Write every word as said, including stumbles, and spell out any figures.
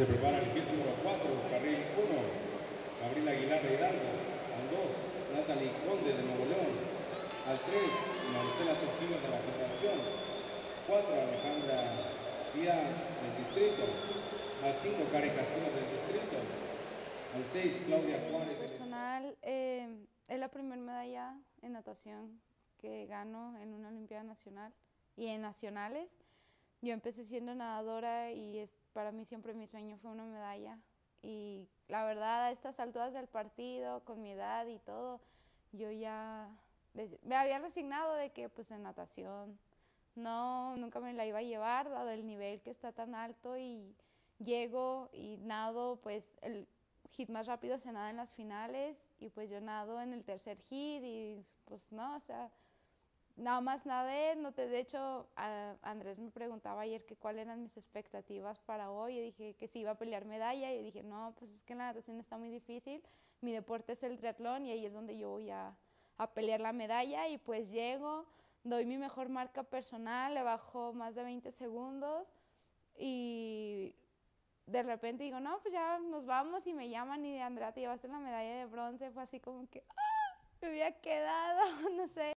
Se prepara el kit número cuatro, carril uno, Gabriel Aguilar de Hidalgo. Al dos, Natalie Conde de Nuevo León. Al tres, Marcela Trujillo de la Federación. cuatro, Alejandra Díaz del Distrito. Al cinco, Karen Casilla del Distrito. Al seis, Claudia Juárez. Personal, eh, es la primera medalla en natación que gano en una Olimpiada Nacional y en nacionales. Yo empecé siendo nadadora y es, para mí siempre mi sueño fue una medalla. Y la verdad, a estas alturas del partido, con mi edad y todo, yo ya me había resignado de que pues en natación no, nunca me la iba a llevar, dado el nivel que está tan alto y llego y nado, pues el hit más rápido se nada en las finales y pues yo nado en el tercer hit y pues no, o sea, nada más nadé, no te, de hecho a Andrés me preguntaba ayer que cuáles eran mis expectativas para hoy, y dije que si iba a pelear medalla y dije no, pues es que la natación está muy difícil, mi deporte es el triatlón y ahí es donde yo voy a, a pelear la medalla y pues llego, doy mi mejor marca personal, le bajo más de veinte segundos y de repente digo, no, pues ya nos vamos y me llaman y de Andrea te llevaste la medalla de bronce, fue así como que ¡ah! Me había quedado, no sé.